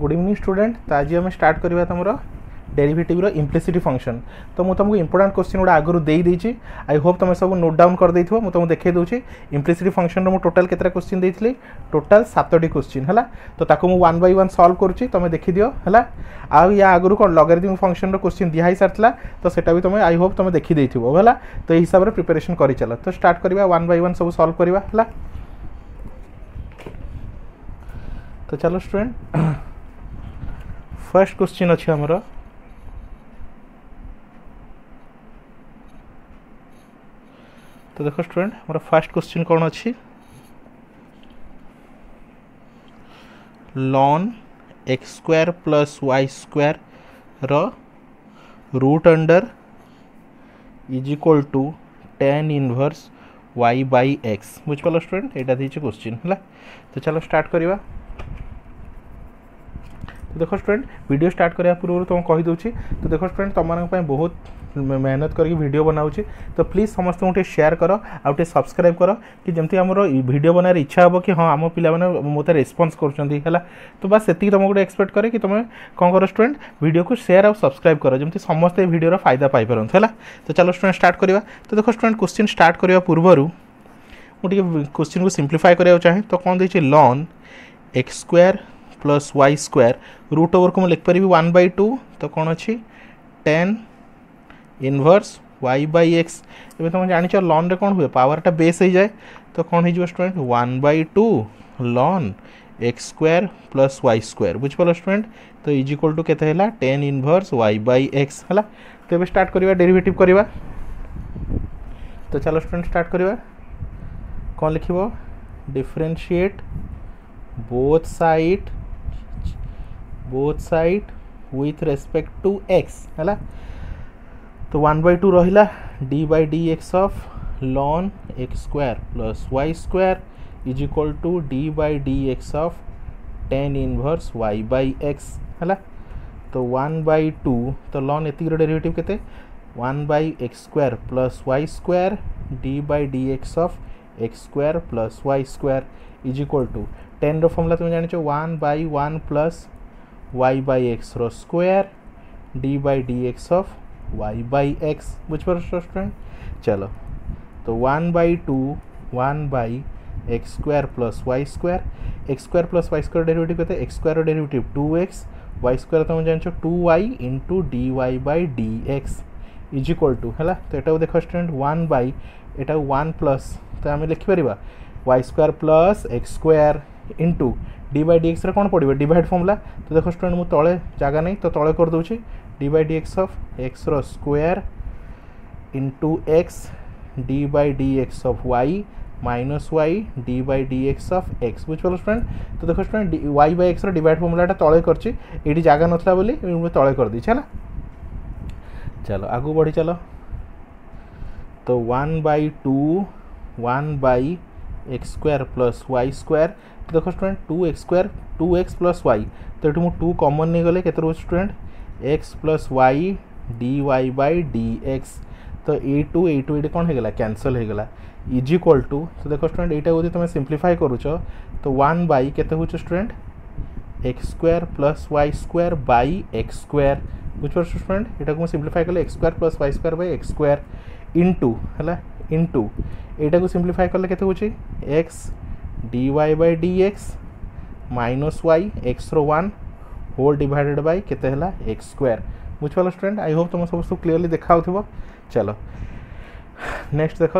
Good evening student. तो आज आम स्टार्ट करवा तुम डेरिवेटिव इम्प्लिसिट फंक्शन। तो मुझे तुमको इंपोर्टेंट क्वेश्चन गुड़ा आगुरी देदेची। आई होप तुम सब नोट डाउन कर देथिबो। मुझे तुमको देखै दूची इम्प्लिसिट फंक्शन रो टोटल केतरा क्वेश्चन देइथिली, टोटल 7टी क्वेश्चन है। तो ताको मु 1 बाय 1 सॉल्व करूची, तुम देखि दियो है। आ या आगुरी कोन लॉगरिथम फंक्शन रो क्वेश्चन दिया ही सारतला, तो सेटा भी तुम आई होप तुम देखि देथिबो है। तो हिसाब रे प्रिपरेशन करि चलो। तो स्टार्ट करबा 1 बाय 1 सब सॉल्व करबा है। तो चलो स्टूडेंट, फर्स्ट क्वेश्चन अच्छे हमरो तो देखो स्टूडेंट हमारा फर्स्ट क्वेश्चन कौन अच्छी, ln x square plus y square root under is equal to tan inverse y by x. बुझिपाल स्टूडेंट, यहाँ दीजिए क्वेश्चन है। तो चलो स्टार्ट करवा। तो देखो स्टूडेंट, वीडियो स्टार्ट करने पूर्व तुम कहीदे। तो देखो स्टूडेंट, तुम बहुत मेहनत करके वीडियो बनाऊँगी, तो प्लीज समस्त गोटे शेयर कर आउटे सब्सक्राइब कर कि जमती आमर वीडियो बनार इच्छा हो कि हाँ आम पिला मत रेस्पॉन्स कर। तो बस से तुम गोटे एक्सपेक्ट करे कि तुम कौन कर स्टूडेंट वीडियो को शेयर और सब्सक्राइब कर, जमती समस्त वीडियो फायदा पाई पारत है। तो चलो स्टूडेंट स्टार्ट करवा। तो देखो स्टूडेंट, क्वेश्चन स्टार्ट करने पूर्व मुझे क्वेश्चन को सिंप्लीफाई करने चाहे। तो कौन देखिए, ln x square plus y square root over को मुझे लिखिपारि 1/2। तो कौन अच्छी tan inverse y by x. ए तुम जान लॉन रे कौन हुए, पावरटा बेस हो जाए। तो कौन हो student 1/2 ln x square plus y square. बुझिपाल स्टूडेंट। तो इज इक्वल टू केते हैला tan inverse y by x है। तो ये स्टार्ट करवा डेरिवेटिव करवा। तो चलो स्टूडेंट स्टार्ट करवा। कौन लिखिबो, differentiate both side with respect to x है। तो 1/2 रहिला d by D x of ln x square plus y square is equal to D by D x of tan inverse y by x है। तो 1/2 तो ln एति derivative केते 1 by x square plus y square d by D x of x square plus y square is equal to tan row formula तुम जान 1 by 1 plus y by x रो square d by D x of y by x. बुझिपार student. चलो तो 1/2 1 by x square plus y square, x square plus y square derivative कहते x square derivative 2x, y square तुम जान 2y into D Y by D x is equal to है। तो यहाँ देख स्टूडेंट 1 बाई एटा 1 प्लस, तो आम लिखिपर y square plus x square into D by D x कौन पड़ो डिवाइड फॉर्मूला। तो देखो स्टूडेंट मुझे तले जगह नहीं, तो तले कर दूसरी d by D x of x रो square into x d by D x of y minus y D by D x of x. बुझिपाल स्टूडेंट। तो देखो student y by x divide फॉर्मूलाटा तले करछि, ये जगह नथला बोली तले कर दीजिए है। चलो आगू बढ़ी चलो। तो 1/2 1 by x square plus y square. तो देखो स्टूडेंट 2x प्लस वाई, तो ये मुझे 2 कॉमन नहीं गले केते रोज student x plus y D Y by D x. तो ए कौन हो गला कैंसल हो गला इज इक्वल टू। तो देखो स्टूडेंट यहाँ यदि तुम सिंप्लीफाई करुच तो 1 बाई केते हो student x square plus y square by x square. बुझिपार स्टूडेंट। यहाँ को सिंप्लीफाई कले x square plus y square by x square into है इंटू यहाँ को सिंप्लीफाई कले केते हो x d Y by D x minus y x रो 1 होल डिवाइडेड बाई केते हैला एक्स स्क्वायर। बुझिपाल स्टूडेंट। आई होप तुम सब क्लीयरली देखा हो। चलो नेक्स्ट देखो।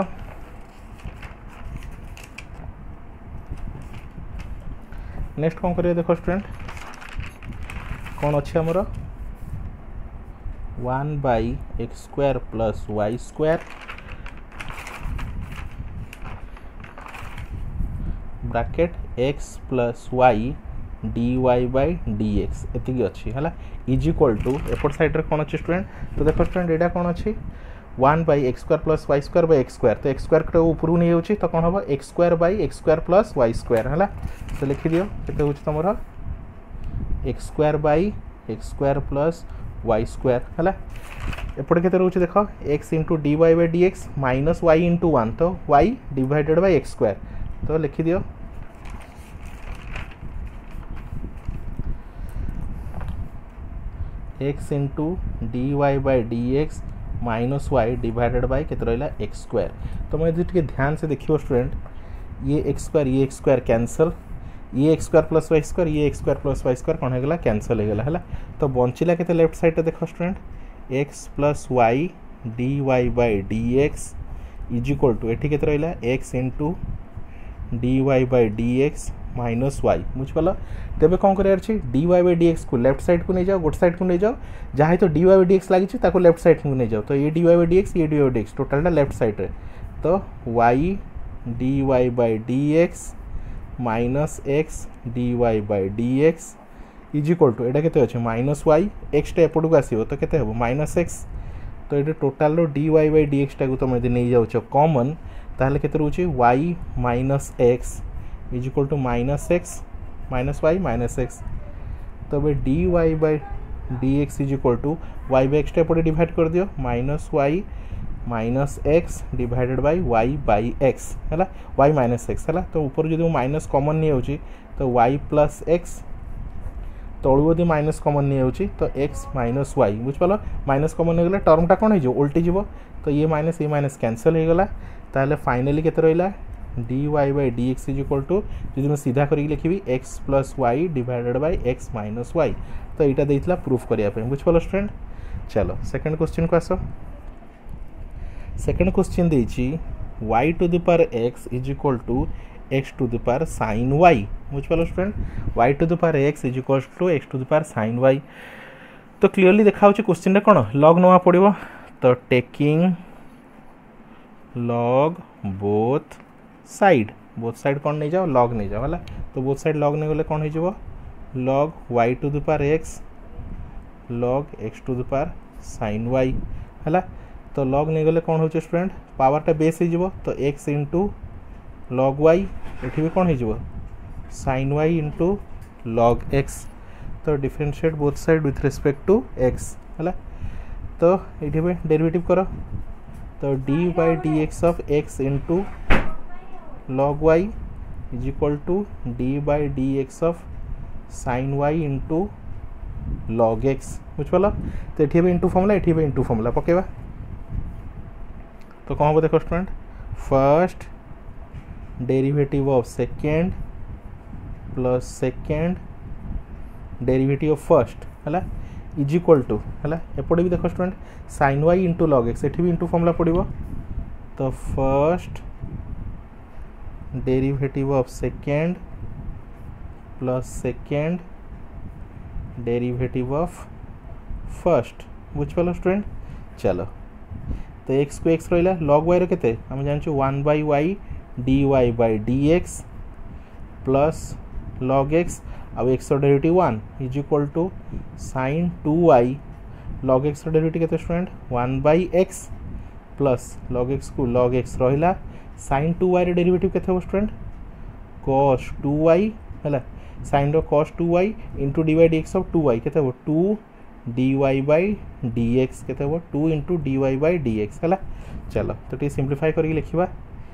नेक्स्ट कौन करिए, देखो स्टूडेंट कौन अच्छे आमर 1 by x square plus y square bracket x plus y D Y by D x एति अच्छी है इज इक्वल टू एपट साइड रे कौन अच्छी स्टूडेंट। तो देखो स्टूडेंट यहाँ कौन अच्छी 1 by x square plus y square by x square. तो एक्स स्क्वायर ऊपर नहीं जाऊँगी, तो कौन हम x square by x square plus y square है। तो लिखिदि केते हो तुम x square by x square plus y square है। एपटे केते रोचे देख x into D Y by D x minus y into 1, तो y divided by x square. तो लिखिदि x into D y by d x minus y divided by के रहा एक्स स्क्वायर। तो मैं टे ध्यान से देखिए स्टूडेंट, ये एक्स स्क्वायर कैंसल, ये x square plus y square, ये x square plus y square कौन होगा कैंसल होगा है। तो बंचला के लेफ्ट साइड देख student x plus y D y by d x is equal to एटी के रहा x into D y by d x minus y बुझिपाल। तेज कौन करार d y by d x को लेफ्ट साइड को नहीं जाओ, गोटे साइड को नहीं जाओ, जहाँ तो D y by d x लगी लेफ्ट साइड को नहीं जाओ। तो ये d y by d x, ये d y by d x टोटालटा लेफ्ट साइड रे। तो y D y by d x minus x d y by d x is equal to एटा केते अछि माइनस वाई, एक्स टा एपट को आसीबो तो केते हेबो माइनस एक्स। तो ये टोटाल रो d y by d x टा को तुम यदि नहीं जाउछ कॉमन ताहले केते रहउछि y minus x is equal to minus x minus y minus x. तो अब d y by d x is equal to y by x एपटे डिवाइड कर दियो minus y minus x divided by y by x है, y minus x है। तो ऊपर जो माइनस कॉमन नहीं होची तो वाई प्लस एक्स, तलू यदि माइनस कॉमन नहीं होची तो एक्स माइनस वाई बुझिपाल। माइनस कॉमन हो गला टर्मटा कौन हो उल्टी जीव, तो ये माइनस कैंसल हो गला। ताहले फाइनली केते रहिला d y by d x is equal to जो मैं सीधा करके लिखी x plus y divided by x minus y. तो यहाँ देता प्रूफ करने बुझिपाल स्टूडेंट। चलो सेकंड क्वेश्चन को आस। सेकंड क्वेश्चन देछि y to the power x is equal to x to the power sin y बुझिपाल student. y to the power x is equal to x to the power sin y। तो clearly देखा question कौन log नवा पड़ो। तो taking log both side कौन नहीं जाओ लॉग नहीं जाओ है। तो बोथ साइड लॉग नहीं गले कौन हो log y to the power x log x to the power sin y है। तो लॉग नहीं गले कौन हो स्टूडेंट पावरटा बेस हो तो x इंटू लॉग y ये भी कौन हो sin y into log x। तो differentiate both side with respect to x है। तो ये डेरिवेटिव करो। तो d by D x of x into log y is equal to D by D x of sine y into log x बुझिपाल। तो ये into formula ये into formula पकेबा। तो कौन हम देखो student first derivative of second plus second derivative of first है इज इक्वल टू है एपटे भी देखो student sine y into log x ये भी इंटू फॉर्मूला पड़ो। तो first derivative of second plus second derivative of first बुझिपाल स्टूडेंट। चलो तो एक्स को एक्स रहा लॉग वाई के आम जानूँ 1 by y D y by d x plus log x आउ x derivative 1 is equal to sine 2y log x derivative के student 1 by x plus log x को लॉग एक्स रहा sine 2y derivative के student cos 2y है sine cos 2y into D Y D x of 2y के 2 d y by d x के 2 into D y by d x है। चलो तो ये सिंप्लीफाई करके लिखा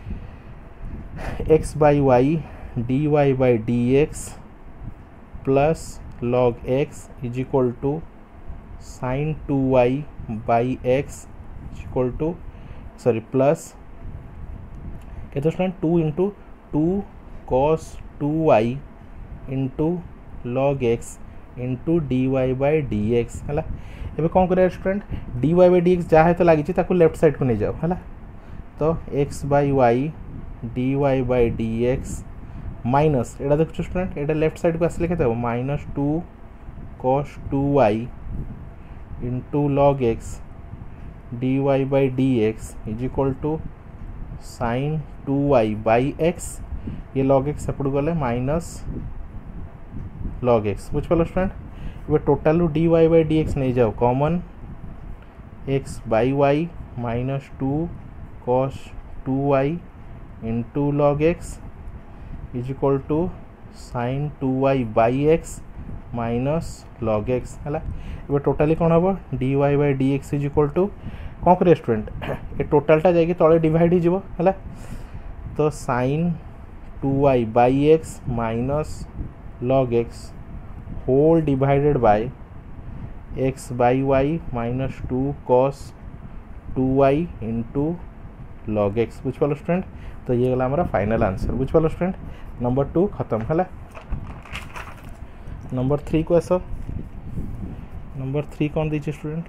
x by y D y by d x plus log x is equal to sine 2y by x is equal to sorry plus के student 2 into 2 cos 2y into log x into D y by d x है। एवं कौन कर student D y by d x जहाँ तो लगी left side को नहीं जाओ है। तो x by y D y by d x minus एटा देखो स्टूडेंट एटा लेफ्ट साइड को आसले के minus 2 cos 2y into log x d y by d x is equal to sine 2y by x ये log x सेपट गले minus log x बुझिपाल स्टूडेंट। ये total d Y by D x नहीं जाओ common x by y minus 2 cos 2y into log x is equal to sine 2y by x minus log x है। ये totally कौन हम d Y by D x is equal to कौन कर student ये टोटालटा जाकि तले डिवाइड हो तो sine 2y by x minus log x whole divided by x by y minus 2 cos 2y into log x बुझिपाल स्टूडेंट। तो ये गला हमारा फाइनल आंसर बुझिपाल स्टूडेंट। नंबर 2 खत्म है। नंबर 3 को आस। नंबर 3 कौन दीजिए स्टूडेंट?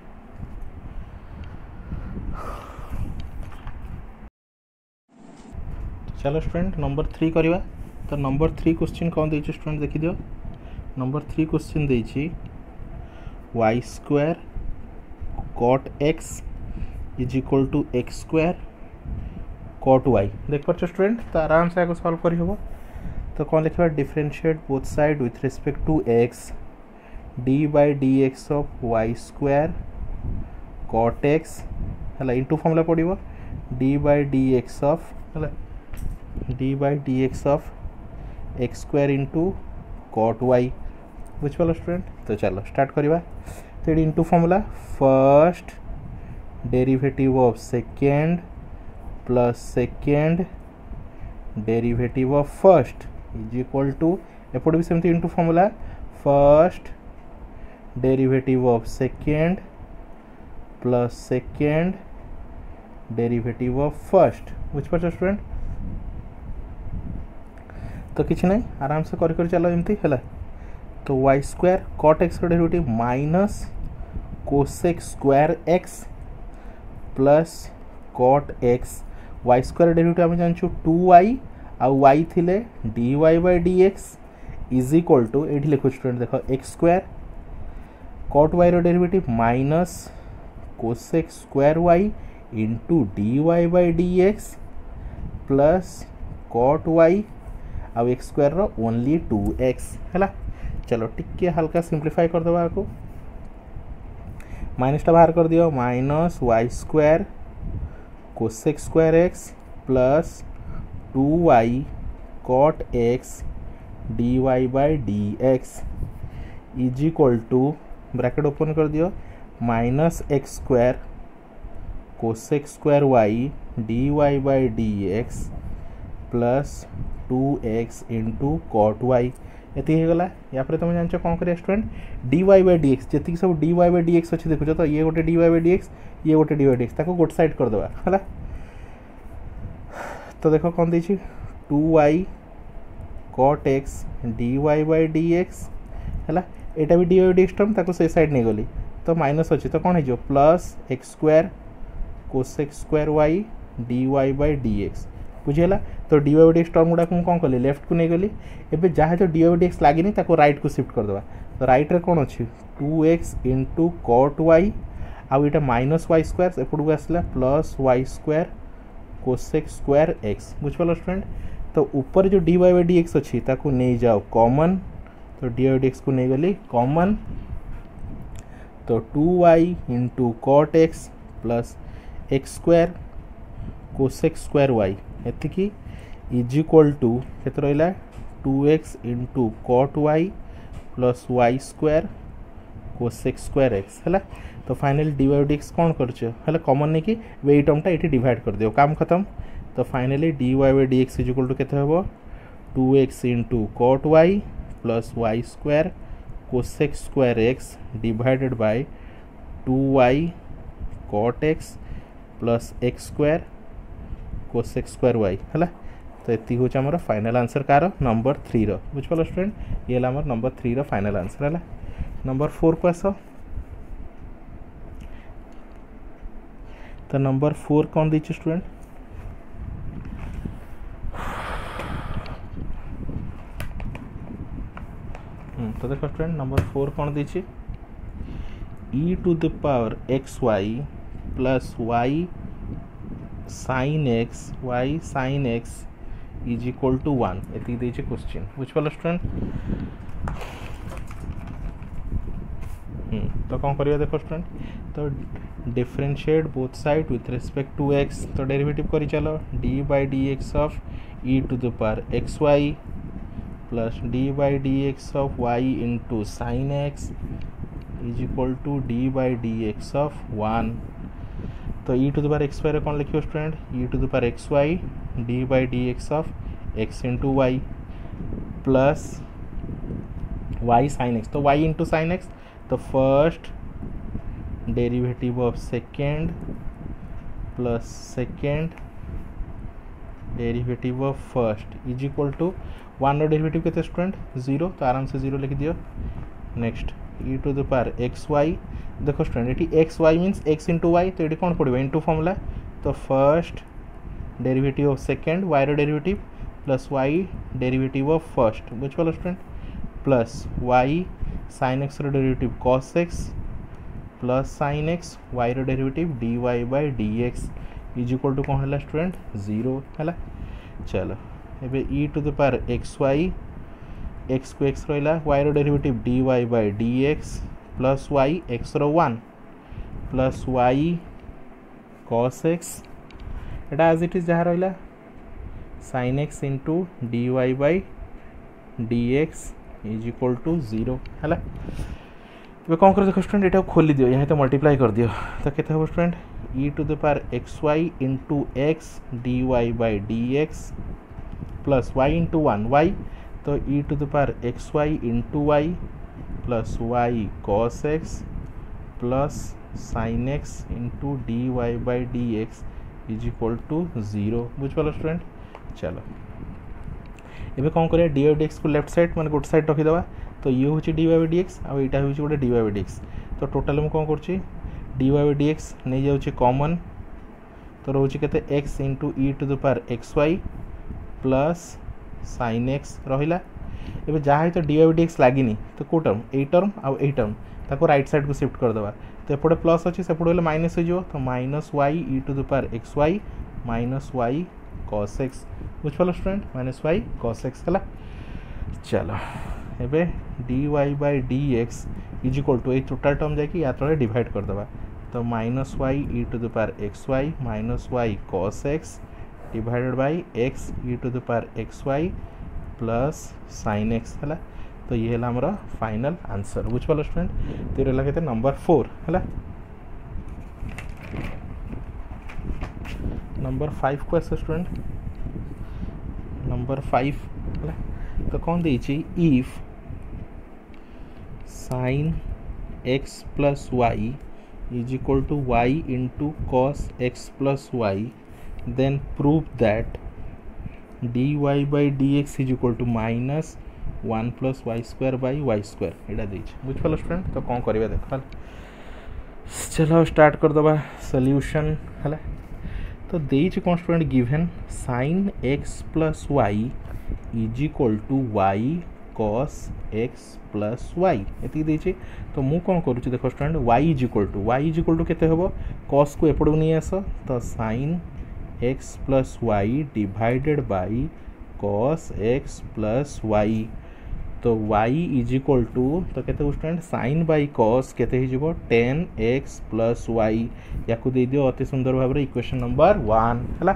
चलो स्टूडेंट नंबर 3 करवा। तो नंबर 3 क्वेश्चन कौन दीजिए स्टूडेंट देखी दियो। नंबर 3 क्वेश्चन दीजिए y square cot x is equal to x square cot y देख पार्छ स्टूडेंट। तो आराम से आगे सॉल्व कर हो। तो कौन लिखा differentiate both side with respect to x d by D x of Y square cot x है इंटू फॉर्मूला पड़ो d by D x of है d by D x of x square into cot y बुझिपाल student. तो चलो start करवा। तो ये into formula first derivative of second plus second derivative of first is equal to एपट भी सेमती into formula first derivative of second plus second derivative of first बुझिपार स्टूडेंट। तो किसी ना आराम से कर चलो एमती है। तो y square cot x derivative minus cosec square x plus cot x y square derivative आम जानूँ 2y आउ वाई थिले dy by D x is equal to ये लिखु स्टूडेंट देख x square cot y derivative minus cosec square y into dy by D x plus cot y आउ x square रो only 2x है। चलो टिके हल्का सिंप्लीफाई करदे आपको माइनसटा बाहर कर दियो minus Y square cosec square x plus 2y cot x d Y by D x is equal to bracket open कर दियो minus x square cosec square y D Y by D x plus 2x into cot y ये गला। या फिर तुम जानच कौन कर student D Y by D x जी सब d Y by D x अच्छे देखुच। तो ये गोटे d Y by D x ये गोटे डी वाई डी एक्स ताको गोटे साइड करदे है। तो देख कौन देखिए 2y cot x d Y by D x है यहाँ भी D Y D x term ताको से साइड नहीं गली तो माइनस अच्छी। तो कौन हो plus x square cosec square y D Y by D x बुझीगला। तो D Y D x term गुड़ा कौन कली लेफ्ट को नहीं गली एवं जहाँ जो डी वाई डी एक्स लगे ताको राइट को शिफ्ट करदे। तो राइट रे कौन अच्छी 2x इंटू कॉट वाई आउ यहाँ माइनस वाई स्क्वायर एपट को आसला plus y square cosec square x बुझिपाल स्टूडेंट। तो ऊपर जो d Y by D x अच्छी ताको नहीं जाओ कॉमन। तो डी वाई डी एक्स को नहीं गली कॉमन। तो 2y into cot x plus x square cosec square y एतिकी इज इक्वल टू केते रहिला 2x into cot y plus y square cosec square x है। तो final d Y D x कौन कर कॉमन नहीं कि ये टर्मटा ये डिवाइड कर दियो काम खत्म। तो finally D Y by D x is equal to केते हबो 2x into cot y plus y square cosec square x divided by 2y cot x plus x square cosec square y है। तो ये हूँ आम फाइनाल आंसर कार number 3 बुझिपाल student. ये आम नंबर 3 फाइनाल आंसर है। नंबर 4 को आस। तो नंबर 4 कौन दीजिए स्टूडेंट? तो देखो स्टूडेंट नंबर 4 कौन दीजिए e to the power x Y plus y sine x is equal to 1 ये दीजिए क्वेश्चन बुझिपाल स्टूडेंट। तो कौन करिए देखो स्टूडेंट। तो differentiate both side with respect to x. तो डेरिवेटिव करी चलो d by D x of e to the power x Y plus D by D x of Y into sine x is equal to D by D x of 1। तो e to the power x y कौन लिखियो student e to the power x Y D by D x of x into y plus y sine x. तो y into sine x. तो first derivative of second plus second derivative of first is equal to 1 derivative के student 0, तो आराम से 0 लिख दियो। Next e to the power x y, देखो student ये x y means x into Y, तो ये कौन पड़ो इंटू फॉर्मूला, तो first derivative of second y derivative plus Y derivative of first बुझिपाल student plus y sine x derivative cos x plus sine x y derivative D y by d x is equal to कौन है student 0 है। चलो एबे e to the power x y, x को x रहा y derivative D y by d x plus y x रो 1 plus y cos x एटा as it is जहाँ रहा sine x into D y by d x is equal to 0 है। तो कौन कर देखो स्टूडेंट ये खोली दियो, यहाँ तो मल्टीप्लाई कर दियो, तो कितना हम student e to the power x Y into x d Y by D x plus y into 1 y, तो e to the power x Y into y plus y cos x plus sine x into D Y by D x is equal to 0 बुझिपाल student. चलो एबे कौन करिया d Y D x को left side माने गोटे side रखीदेवा, तो ये हूँ D Y by D x आ यहाँ हूँ गोटे d Y by D x, तो टोटाल मुझे कौन कर d Y by D x नहीं जाऊँगी कॉमन, तो रोचे केते x into e to the power x Y plus sine x रहा। एबे जहाँ तो D Y by D x लगिनी तो कौ टर्म ए टर्म आउ ए टर्म ताको राइट साइड को शिफ्ट करदेवा, तो एपटे प्लस अच्छी सेपटे माइनस हो, तो minus y e to the power x y minus y cos x बुझिपाल student minus y cos x है। चलो एबे d Y by D x is equal to ये टोटाल टर्म जाकि या तले डिवाइड करदेवा, तो minus y e to the power x y minus y cos x divided by x e to the power x Y plus sine x है। तो ये है हमारा फाइनल आंसर बुझिपाल स्टूडेंट। तो ये रहा नंबर 4 है। नंबर 5 को आस स्टूडेंट नंबर 5 है, तो कौन देछि if sine x plus y is equal to y into cos x plus y, then prove that dy by dx is equal to minus 1 plus y square by y square एटा देछि बुझिपाल student. तो कौन करिया देख चलो start कर दबा solution है। तो देछि कौन student given sin x plus y is equal to y cos x plus y ये देछि। तो मु कौन करुच्ची देख student y is equal to केते हबो cos को एपड़ नहीं आस, तो sin x plus y divided by cos x plus y, तो y इज इक्वल टू तो केते स्टूडेंट sin बाई cos केते ही जबो tan x प्लस वाई, याकू दे दियो अति सुंदर भाव रे इक्वेशन नंबर 1 हला।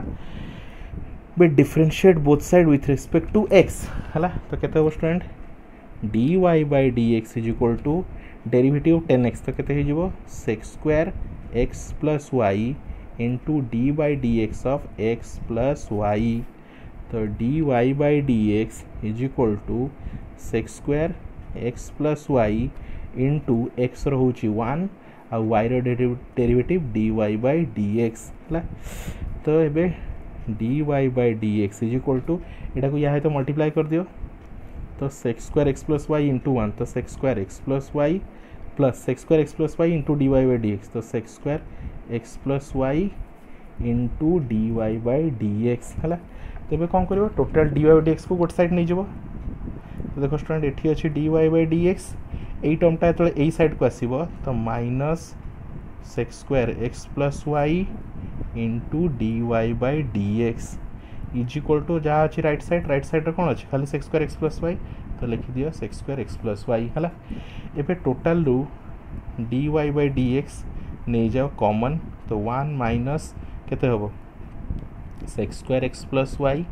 बे differentiate both side with respect to x हला, तो केते हबो student dy by dx is equal to derivative 10x, तो केते ही जबो sec square x plus y into D by D x of x plus y, तो dy by D x is equal to sec square x plus y into x रोचे 1 आ y derivative dy by D x है। तो ये dy by D x is equal to यहाँ को यहाँ तो मल्टीप्लाई कर दियो, तो sec square x plus y into 1, तो sec square x plus y plus sec square x plus y into D Y by D x, तो sec square x plus y into D Y by D x है। तो ये कौन कर total d Y by D x को गोटे side नहीं जाव, तो देखो स्टूडेंट ये अच्छी d Y by D x यही टर्मटा जो यही साइड को आसो, तो minus sec square x plus y into D Y by D x is equal to जहाँ अच्छी राइट साइड कौन अच्छे खाली sec square x plus y, तो लिखी दियो sec square x plus y है। एबे टोटाल रू d Y by D x नहीं जाओ कॉमन, तो 1 माइनस केते हबो sec square x plus y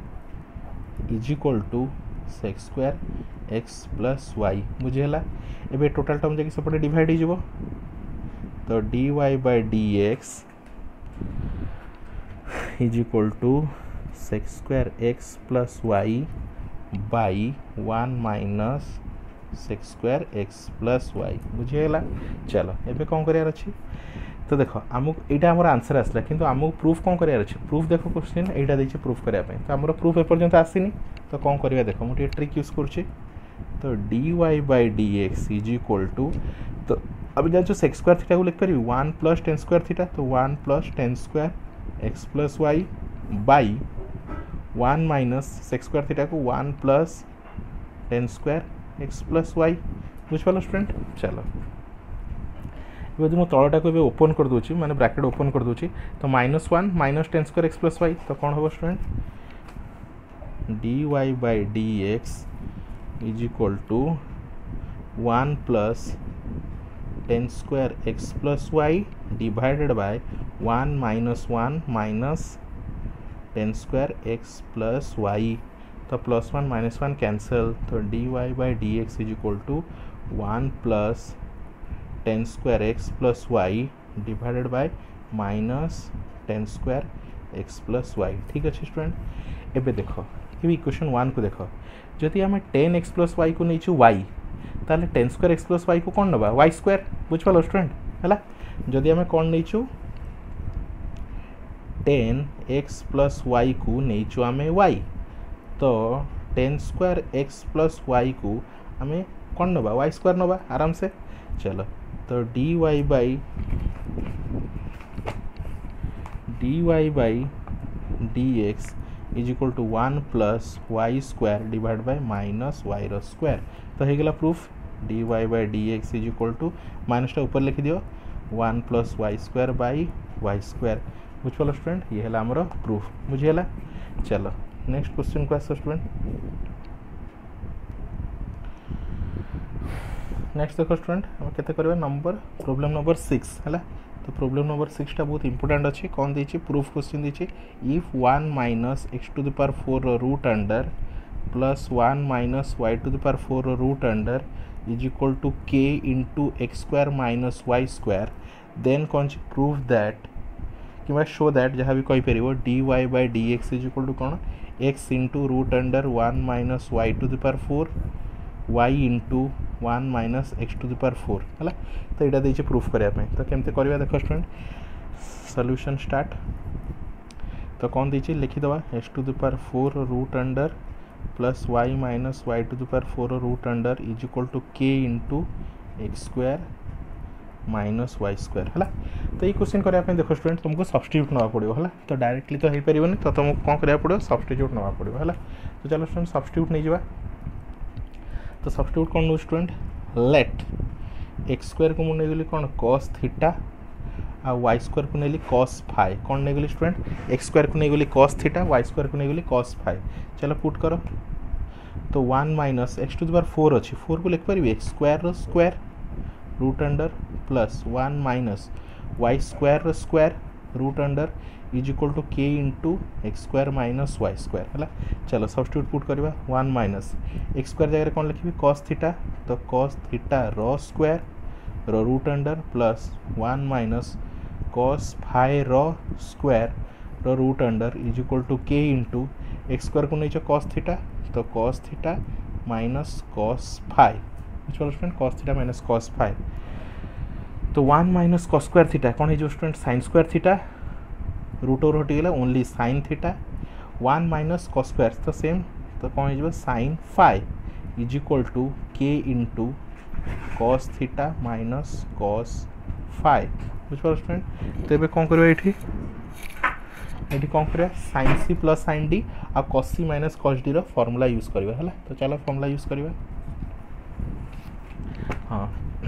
is equal to sec square x plus y बुझेला। एबे टोटाल टर्म जाकि सेपटे डिवाइड हो, तो D Y by D x is equal to sec square x plus Y by 1 minus sec square x plus y बुझीगला। चलो एबे कौन करार अच्छी तो देख आमको यहाँ आम आंसर आसला कि आमको प्रूफ कौन करार अच्छे प्रूफ देख क्वेश्चन यहाँ देखिए प्रूफ करने तो आम प्रूफ एपर्यंत आसनी तो कौन करवा देख मुझे ट्रिक यूज करुच्ची तो D Y by D x is equal to तो अब जान सेक्स स्क्वायर थीटा को लिखिपारि 1 प्लस टेन स्क्वायर थीटा तो 1 plus tan square x plus Y by 1 minus sec square theta को 1 plus tan square x plus y बुझिपाल student. चलो ये मुझे तलटा को ओपन कर दूसरी माने ब्रैकेट ओपन कर दूसरी तो -1 minus tan square x plus y तो कौन हम student D Y by D x is equal to 1 plus tan square x plus y divided by 1 minus 1 minus tan square x plus y तो +1 -1 cancel तो D Y by D x is equal to 1 plus tan square x plus y divided by minus tan square x plus y. ठीक अच्छे student एबे देख ये equation 1 को देख जदि आम 10x प्लस वाई को नहीं वाई ताले tan square x plus y को कौन नवा वाई स्क्वायर बुझिपाल स्टूडेंट है जदि आम कौन नहीं 10x प्लस वाई को नहीं आम वाई तो tan square x plus y को आम कौन नवा वाई स्क्वायर नवा आराम से। चलो तो D Y by D x is equal to 1 plus y square divide by minus y रो स्क्वायर तो हो गला proof d Y by D x is equal to माइनसटा ऊपर लिखि दियो 1 plus y square by y square बुझिपाल student ये है आमर प्रूफ बुझीगला। चलो नेक्स्ट क्वेश्चन को आस स्टूडेंट नेक्स्ट देख स्टूडेंट हम केते करबा नंबर प्रॉब्लम नंबर 6 है तो प्रॉब्लम नंबर 6 टा बहुत इंपोर्टेंट अच्छी कौन दी प्रूफ क्वेश्चन दी if 1 minus x to the power 4 root under plus 1 minus Y to the power 4 root under is equal to k into x square minus Y square then कौन proof that कि show that जहाँ भी कहीपर d Y by D x is equal to कौन x into root under 1 minus Y to the power 4 y into 1 minus x to the power 4 है तो यहाँ देखिए प्रूफ करने तो केमती करवा देख स्टूडेंट सॉल्यूशन स्टार्ट तो कौन देखिए लिखिदे x to the power 4 root under plus y minus Y to the power 4 root under is equal to k into x square minus Y square है तो ये क्वेश्चन करने देख स्टूडेंट तुमको सब्स्टिट्यूट नवा पड़ो है तो डायरेक्टली तो हो पारे तो तुमको कौन करा पड़ो सब्स्टिट्यूट नवा पड़ो है तो चलो स्टूडेंट सब्स्टिट्यूट नहीं जावा तो सब्स्टिट्यूट कौन लो स्टूडेंट लेट एक्स स्क्वायर को मुझे गली कौन कॉस थीटा आ वाई स्क्वायर को नहीं कॉस फाइ कौन नहीं गली स्टूडेंट एक्स स्क्वायर को नहीं गली कॉस थीटा वाई स्क्वायर को नहीं गली कॉस फाइ चलो पुट करो तो 1 minus x to the power 4 अच्छी 4 को लिख पारि x square square root under plus 1 minus Y square square root under is equal to k into x square minus Y square है चलो सब्स्टिट्यूट पुट करवा 1 माइनस एक्स स्क्वायर जगह कौन लिखी कॉस थीटा तो कॉस थीटा रो square रो root under plus 1 minus cos phi रो स्क्वायर रो root under is equal to k into x square को नहीं कॉस थीटा तो cos theta minus cos phi चलो student cos theta minus cos phi तो 1 minus cos square theta कौन है student sine square theta root over हटिगला only sine theta 1 minus cos square तो same तो कौन हो sine phi is equal to k into cos theta minus cos phi बुझिपार student तो ये कौन करवा ये कौन कर sine C plus sine D आ cos C minus cos D रो फॉर्मूला यूज करवा है तो चलो फॉर्मूला यूज करवा हाँ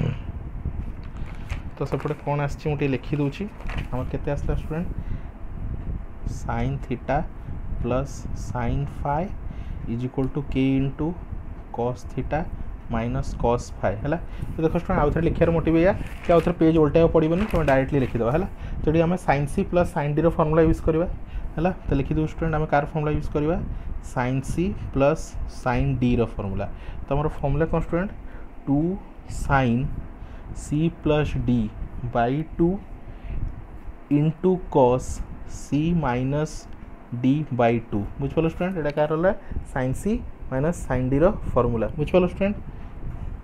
तो सेपटे कौन मुझे लिखी दूची आम के आसला student sine theta plus sine phi is equal to k into cos theta minus cos phi है तो देखो स्टूडेंट आउ थे लिखार मोटिव या कि आउ थे पेज उल्टा पड़ोनी तुम डायरेक्टली लिखिदेव है तो ये आम sine C plus sine D रो फॉर्मूला यूज करवा है तो लिखिदेव स्टूडेंट आम कार फॉर्मूला यूज करवा sine C plus sine D रो फॉर्मूला तो आम फॉर्मूला कौन student 2 sine C plus D by 2 into cos C minus D by 2 बुझिपाल स्टूडेंट यहाँ क्या रहा sine C minus sine D रो फॉर्मूला बुझिपाल स्टूडेंट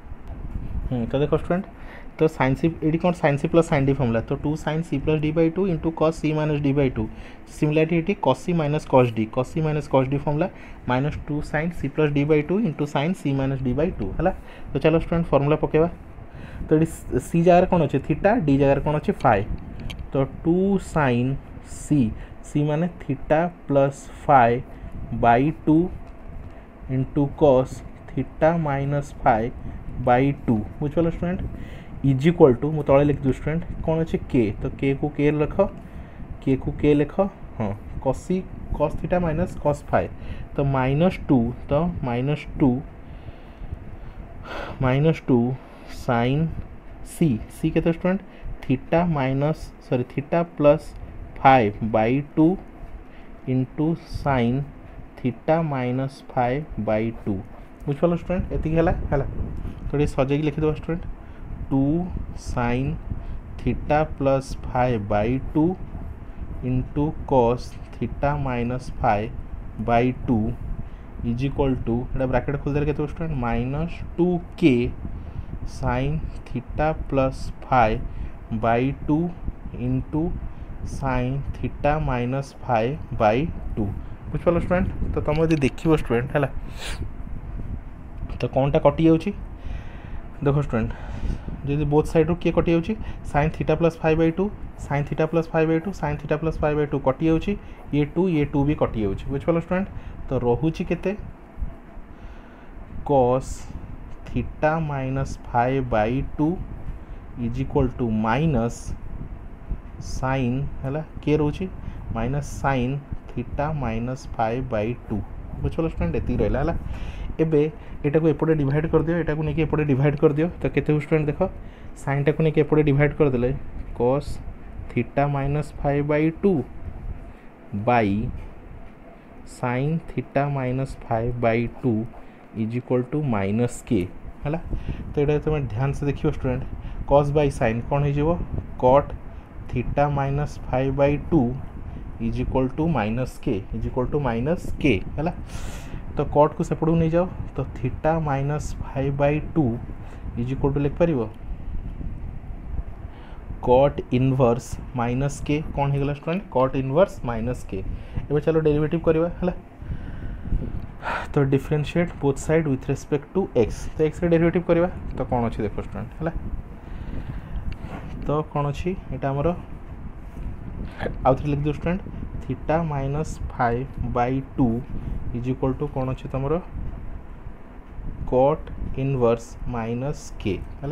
तो देखो स्टूडेंट, तो साइन सी ये कौन sign C plus sine D formula, तो 2 sine C plus D by 2 into cos C minus D by 2 similarity ये cos C minus cos D formula minus 2 sine C plus D by 2 into sine C minus D by 2 है। तो चलो student formula पकेवा, तो ये सी जगह कौन अच्छे theta, D जगह कौन अच्छे फाइ, तो 2 साइन सी माने theta plus phi by 2 into cos theta minus phi by 2 बुझिपाल स्टूडेंट इज इक्वल टू मु तले लिख दू स्टूडेंट कौन अच्छे के, तो के को के लिख हाँ cos theta minus cos phi, तो माइनस टू साइन सी के student theta plus 5 by 2 into sine theta minus 5 by 2 बुझिपाल स्टूडेंट एति है। तो ये सजेक लिखिदेव student 2 sine theta plus 5 by 2 into cos theta minus 5 by 2 is equal to एटा ब्रैकेट खोल के student minus 2k sine theta plus 5 by 2 into sine theta minus 5 by 2 बुझिपाल स्टूडेंट। तो तुम यदि देखो स्टूडेंट है तो कौनटा कटि जाऊँगी देखो स्टूडेंट जब बोथ साइड रू किए कटि जाऊँगी sine theta plus 5 by 2 sine theta plus 5 by 2 sine theta plus 5 by 2 कटि जाऊँगी ये 2 भी कटि जाऊँगी बुझिपाल स्टूडेंट। तो रोचे केते cos theta minus 5 by 2 is equal to minus sine है के रोचे minus sine theta minus 5 by 2 बुझिपाल स्टूडेंट एति रहा है। एबे एटा को एपटे डिवाइड कर दियो, एटा को नेके एपटे डिवाइड कर दियो, तो केते स्टूडेंट देखो साइन टा को नेके एपटे डिवाइड कर देले cos theta minus 5 by 2 by sine theta minus 5 by 2 is equal to minus K है। तो ये तुम ध्यान से देखियो स्टूडेंट cos बाई साइन कौन हो cot theta minus 5 by 2 is equal to minus K है। तो कट को सेपटू नहीं जाओ, तो theta minus 5 by 2 is equal to लिख पार कट इनवर्स माइनस के कौन हो गला स्टूडेंट कट इनवर्स माइनस के। एबे चलो डेरिवेटिव करवा है, तो differentiate both side with respect to x, तो एक्स रे डेरिवेटिव करवा तो कौन अच्छे देखो स्टूडेंट है, तो कौन अच्छी यहाँ आमर आउ थे लिख दो student theta minus 5 by 2 is equal to कौन अच्छे तुम कट इनवर्स माइनस के है।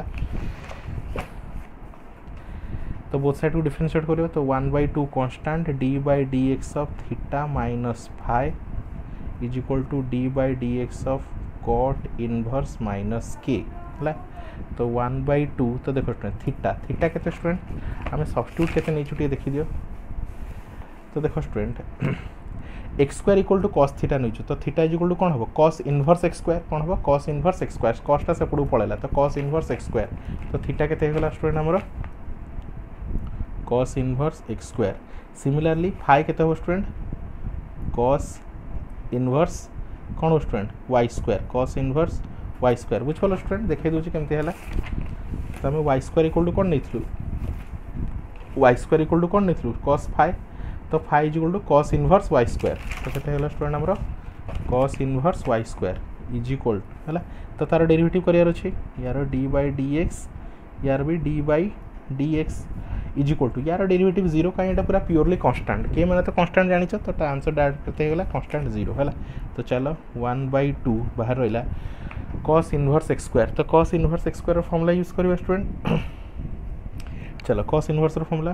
तो बोथ साइड को डिफरेंशिएट करियो, तो 1/2 constant D by D x of theta minus 5 is equal to D by D x of cot inverse minus K है। तो 1/2 तो देखो स्टूडेंट थीटा के स्टूडेंट आम सब्स्टिट्यूट के नहीं देखी दियो, तो देखो student x square equal to cos theta नहीं, तो थीटा इज इक्वल टू कौन हम कॉस इनवर्स एक्स स्क्वायर कौन हम कॉस इनवर्स एक्स स्क्वायर कॉसटा सेपटू पड़ेगा, तो कॉस इनवर्स एक्स स्क्वायर, तो थीटा के गला स्टूडेंट आमर cos inverse X square. Similarly phi के स्टूडेंट कॉस इनवर्स कौन हो student Y square cos inverse Y square बुझिपाल स्टूडेंट देखे दूसरी केमती है। तो आम वाई स्क्वायर इक्वल टू कौन नहीं वाई स्क्वायर इक्वल टू कौन नहीं कॉस फाइ, तो phi is equal to cos inverse Y square, तो केते स्टूडेंट आमर cos inverse Y square is equal to है। तो तार डेरिवेटिव करार अच्छे यार डी बाई डी एक्स यार भी D by D x is equal to यार डेरिवेटिव 0 कहीं पूरा प्योरली कांस्टेंट के मैंने तो कांस्टेंट जानी, तो आंसर डायरेक्ट केते कांस्टेंट 0 है। तो चलो 1/2 बाहर रहा कॉस इनवर्स एक्स स्क्वायर, तो cos inverse X square formula use करवा स्टूडेंट। चलो cos inverse formula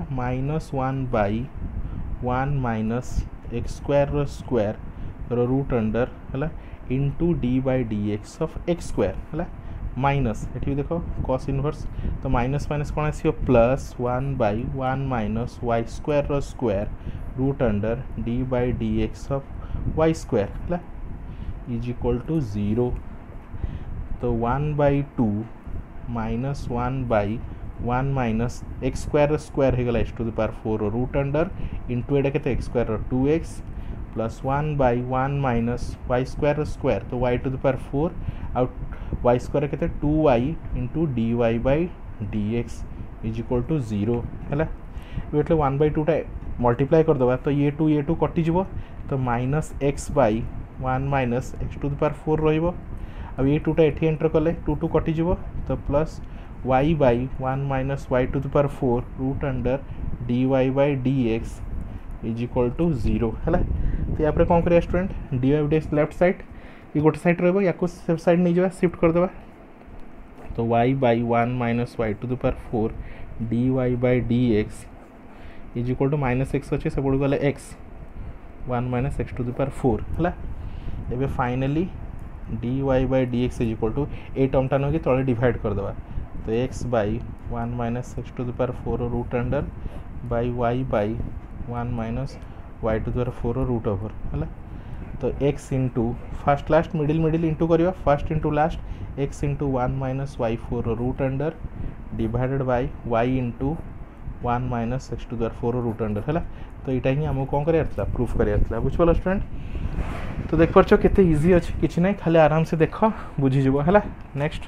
-1/1 minus x square root under है into D by D x of x square है माइनस ये देखो कॉस इनवर्स, तो माइनस माइनस कौन आस plus 1/1 minus Y square root under D by D x of Y square है is equal to 0। तो 1/2 minus 1/1 minus x square हो गला x to the power 4 root under into एटा के X square 2x plus 1 by 1 minus Y square square तो Y to the power 4 आउ Y square के 2y into D Y by D x is equal to 0 है। ये 1/2 multiply करदे तो ये टू कटिज तो minus X by 1 minus x to the power 4 रहिबो। अब ये टूटा एठी एंटर कले टू कटिज तो plus Y by 1 minus Y to the power 4 root under D Y by D x is equal to 0 है। तो यहाँ कौन करिया student D Y D X left side ये गोटे साइड रहिबो या सेफ साइड नहीं जावा शिफ्ट करदेवा तो Y by 1 minus Y to the power 4 D Y by D x is equal to minus X अच्छे सब गले X 1 minus x to the power 4 है। एबे finally D Y by D x is equal to ए टर्मटा नहीं तले divide करदेवा तो X by 1 minus x to the power 4 root under by Y by 1 minus Y to the power 4 root over है। तो X into first last middle into करिया first into last X into 1 minus Y 4 root under divided by Y into 1 minus x to the power 4 root under है। तो यहाँ ही आमको कौन करार proof करार बुझिपाल स्टूडेंट। तो देख पार्छ केते इजी अच्छे किसी ना खाली आराम से देख बुझीज है। नेक्स्ट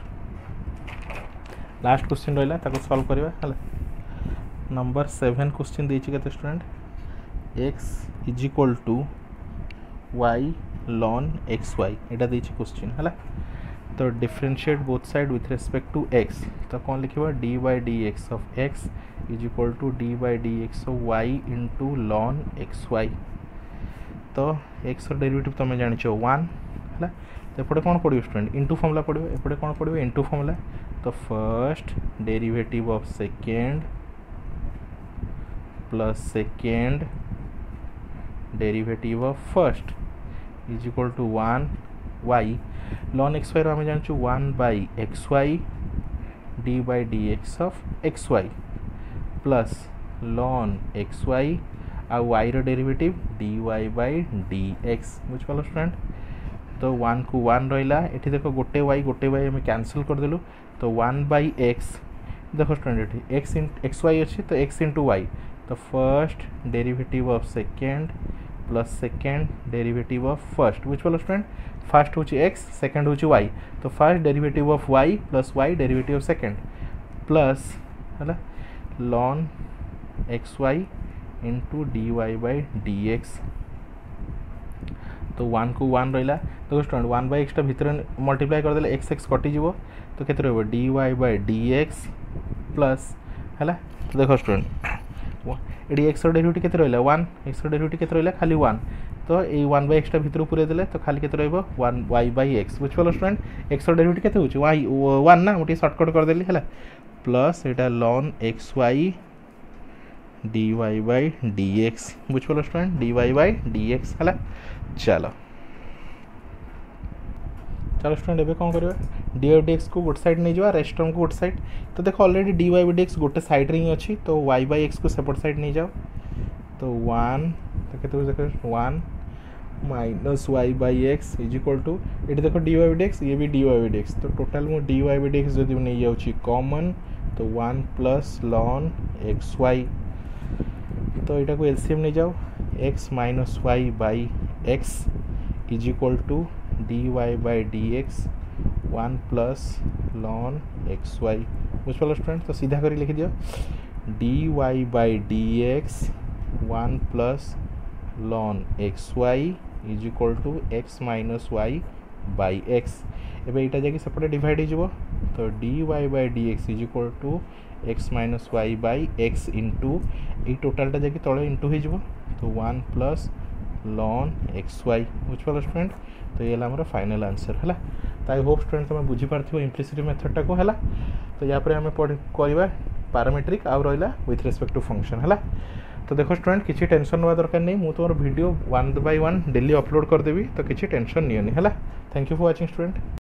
लास्ट क्वेश्चन रहा सॉल्व करवा है। नंबर 7 क्वेश्चन देती के student X is equal to Y ln X Y यहाँ देती क्वेश्चन है। तो differentiate both side with respect to x तो कौन लिखा D by D x of X is equal to D by D x of Y into ln X Y. तो X derivative तुम जान 1 है। तो एपटे कौन पड़ो स्टूडेंट इंटू फॉर्मूला पड़ो एपटे कौन पड़ो इंटू फॉर्मूला तो first derivative of second plus second derivative of first is equal to 1 Y ln X Y आम जान 1 by X Y D by D x of X Y plus ln X Y आ Y रो derivative D Y by D X बुझिपाल student. तो 1 को 1 रहा ये देख गोटे वाई आम कैंसल करदेलु तो 1 बाई एक्स देख स्टूडेंट ये एक्स वाई अच्छी तो एक्स इंटू वाई तो first derivative of second plus second derivative of first बुझिपाल स्टूडेंट। फर्स्ट हूँ एक्स सेकेंड हूँ वाई तो first derivative of Y plus Y derivative of second plus है ln X Y into D Y by D x. तो 1 को 1 रहा देखो student 1 by एक्सटा भितर मल्टीप्लाई करदे एक्स एक्स कटिज तो के D Y by D x plus है। तो देखो स्टूडेंट ये एक्स डेरिवेटिव के रहा 1 एक्स डेरिवेटिव के रहा खाली 1 तो ये 1 बाई एक्सटा भितर पूरे देले तो खाली के 1 वाई बाई एक्स बुझिपाल स्टूडेंट। एक्स डेरिवेटिव के होची वाई 1 ना मुझे सर्टकट करदेली है प्लस यहाँ ln X Y D Y by D X बुझिपाल student D Y by D x है। चलो स्टूडेंट एबे कौन करवा डी वाई डी एक्स को गोटे साइड नहीं जावा रेस्ट टर्म को गोटे साइड तो देखो already D Y by D X गोटे साइड रे ही अच्छी तो वाई बाई एक्स को सेपट साइड नहीं जाओ तो 1 तो देखो 1 minus Y by X is equal to ये देखो D Y by D x ये भी D Y by D x तो टोटाल मो D Y by D X जब नहीं जाऊँगी कॉमन तो 1 प्लस लॉन एक्स वाई तो यहाँ को एलसीएम नहीं जाओ X minus Y by X is equal to D Y by D X 1 plus ln X Y बुझिपाल स्टूडेंट। तो सीधा कर लिखि दियो D Y by D X 1 plus ln X Y is equal to X minus Y by X एबे यहाँ जाकि सेपटे डिवाइड हो तो D Y by D x is equal to X minus Y by X into ये टोटालटा जाकि तले into हो तो 1 प्लस लॉन एक्स वाई बुझिपाल स्टूडेंट। तो ये आम फाइनल आंसर है। तो आई होप स्टूडेंट तुम बुझीपार इम्प्लिसिट मेथडटा को है। तो या आम करवा पैरामेट्रिक आउ रहा विथ रेस्पेक्ट टू फंक्शन है। तो देखो स्टूडेंट किसी टेंशन ना दरकार नहीं मुझे तुम वीडियो 1 by 1 डेली अपलोड करदेवी तो किसी टेंशन नहीं है। Thank you for watching student.